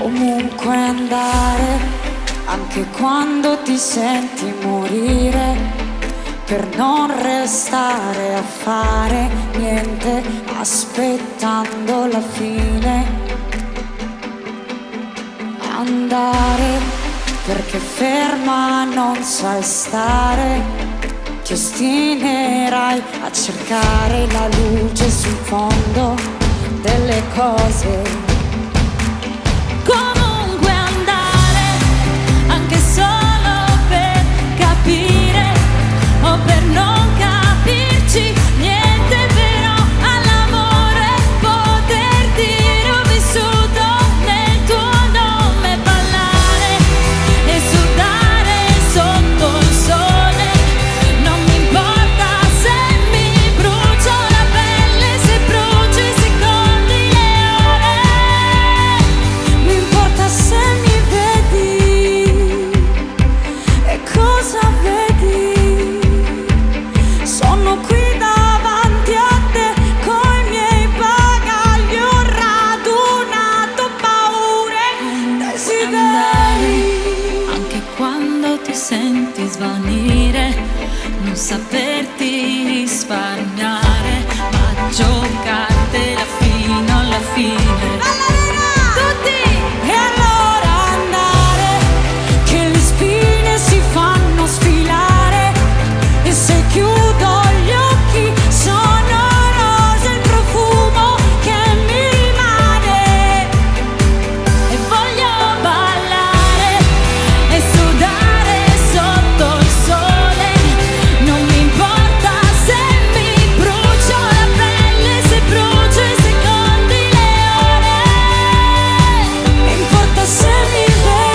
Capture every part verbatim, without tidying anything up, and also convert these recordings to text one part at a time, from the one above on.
Comunque andare, anche quando ti senti morire, per non restare a fare niente, aspettando la fine. Andare, perché ferma non sai stare, ti ostinerai a cercare la luce sul fondo delle cose. Comunque andare, anche solo per capire o per non capirci niente, però all'amore poter dire ho vissuto nel tuo nome, ballare e sudare sotto il sole. Non mi importa se mi brucio la pelle, se brucio i secondi, le ore. Mi importa se mi vedi e cosa vedi. Sono qui davanti a te coi miei bagagli, ho radunato paure, desideri. Anche quando ti senti svanire, non saperti risparmiare, ma giocartela fino alla fine. Tutti! E allora andare, che le spine si fanno sfilare, e se chiudo gli occhi sono rose il profumo che mi rimane. E voglio ballare e sudare sotto il sole. Non mi importa se mi brucio la pelle, se brucio i secondi, le ore. Mi importa se mi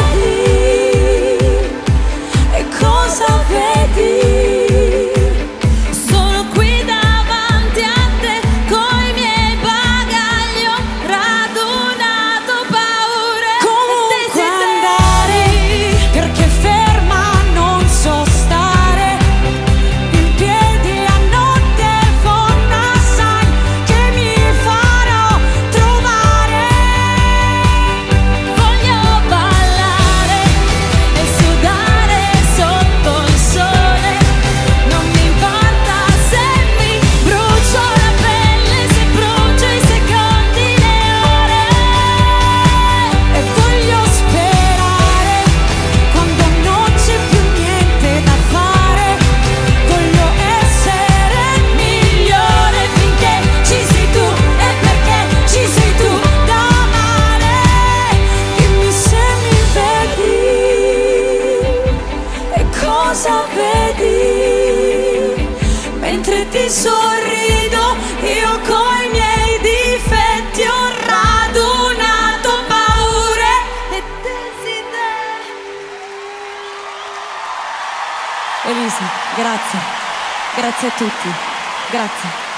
vedi e cosa vedi. Sono qui davanti a te coi miei bagagli, ho radunato paure e Comunque andare, desideri. perché ferma non so stare, in piedi a notte fonda, sai che mi farò trovare. Voglio ballare e sudare sotto il sole. Non mi importa se mi brucio la pelle, se brucio i secondi, le ore. E voglio sperare quando non c'è più niente da fare, voglio essere migliore finché ci sei tu e perché ci sei tu da amare. Dimmi se mi vedi e cosa vedi, mentre ti sorrido io coi miei difetti ho radunato paure e desideri. Elisa, grazie, grazie a tutti, grazie.